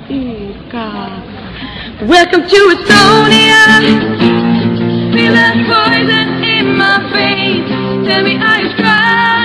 Welcome to Estonia. Feel the poison in my veins. Tell me, are you strong?